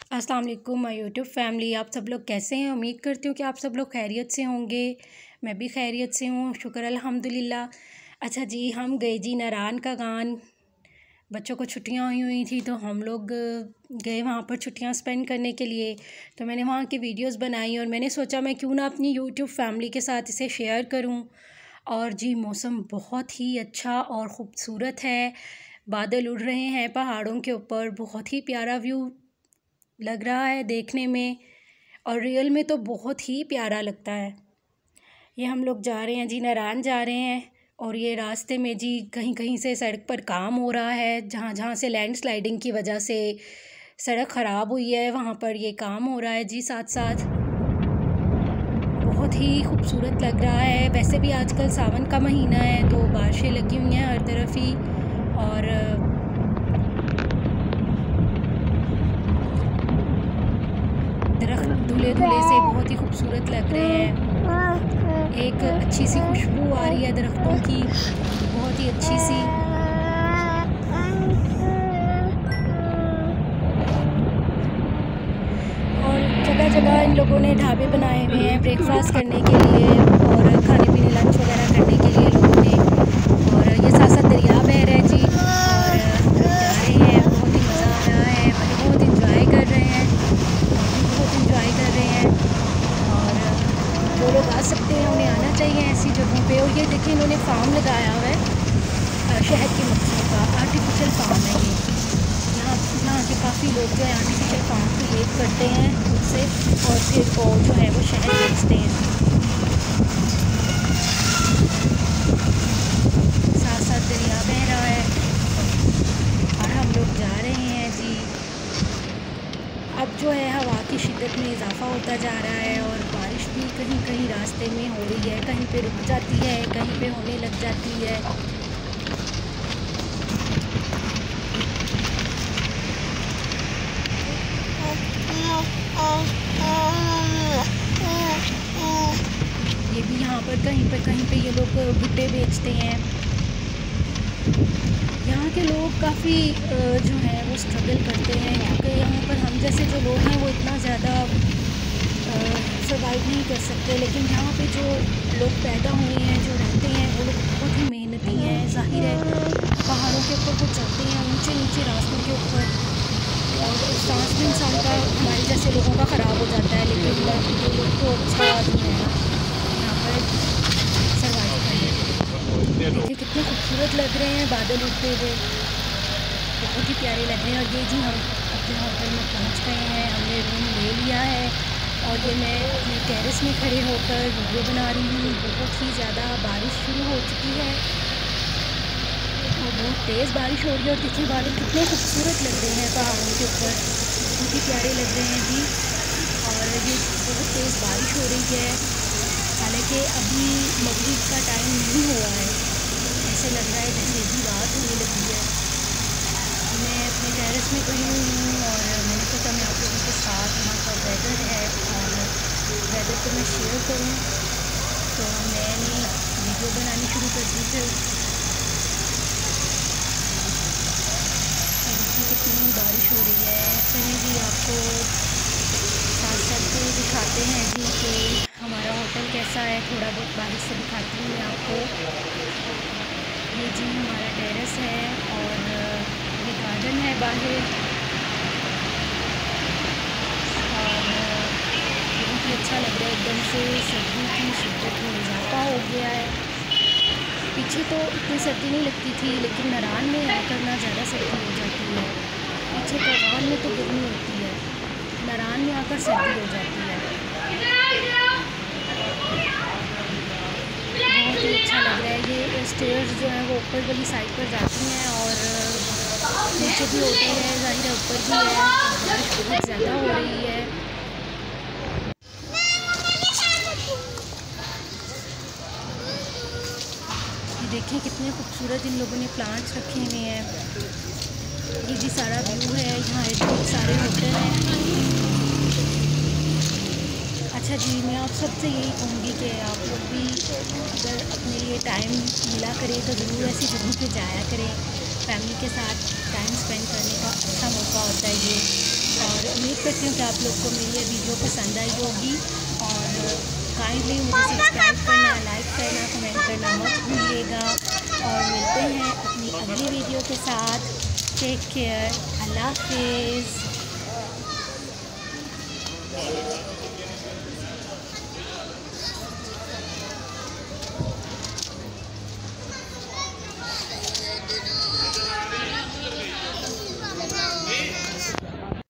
अस्सलाम वालेकुम my YouTube family. आप सब लोग कैसे हैं? उम्मीद करती हूँ कि आप सब लोग खैरियत से होंगे। मैं भी खैरियत से हूँ, शुक्र अल्हम्दुलिल्लाह। अच्छा जी, हम गए जी नारायण का गान। बच्चों को छुट्टियाँ हुई थी तो हम लोग गए वहाँ पर छुट्टियाँ स्पेंड करने के लिए। तो मैंने वहाँ की वीडियोस बनाई और मैंने सोचा मैं क्यों ना अपनी यूट्यूब फैमिली के साथ इसे शेयर करूँ। और जी मौसम बहुत ही अच्छा और ख़ूबसूरत है। बादल उड़ रहे हैं पहाड़ों के ऊपर, बहुत ही प्यारा व्यू लग रहा है देखने में और रियल में तो बहुत ही प्यारा लगता है। ये हम लोग जा रहे हैं जी, नारायण जा रहे हैं। और ये रास्ते में जी कहीं कहीं से सड़क पर काम हो रहा है, जहाँ जहाँ से लैंडस्लाइडिंग की वजह से सड़क ख़राब हुई है वहाँ पर ये काम हो रहा है जी। साथ साथ बहुत ही खूबसूरत लग रहा है। वैसे भी आजकल सावन का महीना है तो बारिशें लगी हुई हैं हर तरफ ही। और दरख्त धुले धुले से बहुत ही खूबसूरत लग रहे हैं। एक अच्छी सी खुशबू आ रही है दरख्तों की, बहुत ही अच्छी सी। और जगह जगह इन लोगों ने ढाबे बनाए हुए हैं ब्रेकफास्ट करने के लिए और खाने पीने लंच वगैरह करने के लिए लोगों ने। और ये साथ साथ दरिया बह रहा है जी और हम लोग जा रहे हैं। बहुत ही मज़ा आ रहा है, बच्चे बहुत इंजॉय कर रहे हैं, हम भी बहुत इंजॉय कर रहे हैं। और जो लोग आ सकते हैं उन्हें आना चाहिए ऐसी जगहों पे। और ये देखिए इन्होंने फार्म लगाया हुआ है शहद की मक्खियों का, आर्टिफिशियल फार्म है ये। यहाँ के काफ़ी लोग जो है आर्टिफिशियल फार्म क्रिएट करते हैं खुद से और फिर वो जो है वो शहद बेचते हैं। साथ साथ दरिया बह रहा है और हम लोग जा रहे हैं जी। अब जो है हवा की शिद्दत में इजाफ़ा होता जा रहा है और बारिश भी कहीं कहीं रास्ते में हो रही है, कहीं पे रुक जाती है, कहीं पे होने लग जाती है। ये भी यहाँ पर कहीं पे ये लोग भुट्टे बेचते हैं। यहाँ के लोग काफ़ी जो है वो स्ट्रगल करते हैं, क्योंकि यहाँ पर हम जैसे जो लोग हैं वो इतना ज़्यादा सर्वाइव नहीं कर सकते। लेकिन यहाँ पे जो लोग पैदा हुए हैं, जो रहते हैं, वो लोग बहुत ही मेहनती हैं। ज़ाहिर है पहाड़ों के ऊपर वो चलते हैं, ऊंचे नीचे रास्तों के ऊपर, और सांस भी इंसान का हमारे जैसे लोगों का ख़राब हो जाता है। लेकिन वो लोग तो अच्छा जो है यहाँ पर सर्वाइव कर लेते हैं। देखिए कितने खूबसूरत लग रहे हैं बादल उड़ते हुए, बहुत ही प्यारे लग रहे हैं। और ये जी हम अपने होटल में पहुँच गए हैं, हमने रूम ले लिया है और ये मैं अपने टेरेस में खड़े होकर वीडियो बना रही हूँ। बहुत ही ज़्यादा बारिश शुरू हो चुकी है और बहुत तेज़ बारिश हो रही है। और देखिए बादल कितने खूबसूरत लग रहे हैं पहाड़ों के ऊपर, बहुत ही प्यारे लग रहे हैं जी। और ये बहुत तेज़ बारिश हो रही है, हालांकि अभी मगरिब का टाइम नहीं हुआ है। ऐसे लग रहा है जैसे भी रात होने लगी है। मैं अपने टेरेस में खड़ी हुई हूँ और मैंने सोचा मैं आप लोगों के साथ यहाँ का वेदर है और वेदर को मैं शेयर करूँ, तो मैंने वीडियो बनानी शुरू कर दी फिर। कितनी बारिश हो रही है। चलिए जी आपको साथ साथ दिखाते हैं जी कि हमारा होटल कैसा है, थोड़ा बहुत बारिश से दिखाती हूँ मैं आपको। ये जी हमारा टेरेस है और ये गार्डन है बाहर और बहुत ही अच्छा लग रहा है। एकदम से सर्दी की शिद्दत में इजाफा हो गया है। पीछे तो इतनी सर्दी नहीं लगती थी, लेकिन नारायण में आकर ना ज़्यादा सर्दी हो जाती है। पीछे कोहान में तो गर्मी होती है, नारायण में आकर सर्दी हो जाती है। बहुत ही अच्छा लग रहा है। ये स्टेयर्स जो है वो ऊपर वाली साइड पर जाती हैं और नीचे भी होते हैं, ज़ाहिर है ऊपर भी है। बारिश बहुत ज़्यादा हो रही है। ये देखिए कितने खूबसूरत इन लोगों ने प्लांट्स रखे हुए हैं। ये जी सारा व्यू है, यहाँ बहुत सारे होटल हैं। अच्छा जी, मैं आप सबसे यही कहूँगी कि आप लोग भी अगर अपने लिए टाइम मिला करें तो ज़रूर ऐसी जगहों पे जाया करें। फैमिली के साथ टाइम स्पेंड करने का अच्छा मौका होता है ये। और उम्मीद करती हूँ कि आप लोग को मेरी ये वीडियो पसंद आई होगी, और काइंडली मुझे सब्सक्राइब करना, लाइक करना, कमेंट करना मत भूलिएगा। और मिलते हैं अपनी अगली वीडियो के साथ। टेक केयर, अल्लाह हाफिज़।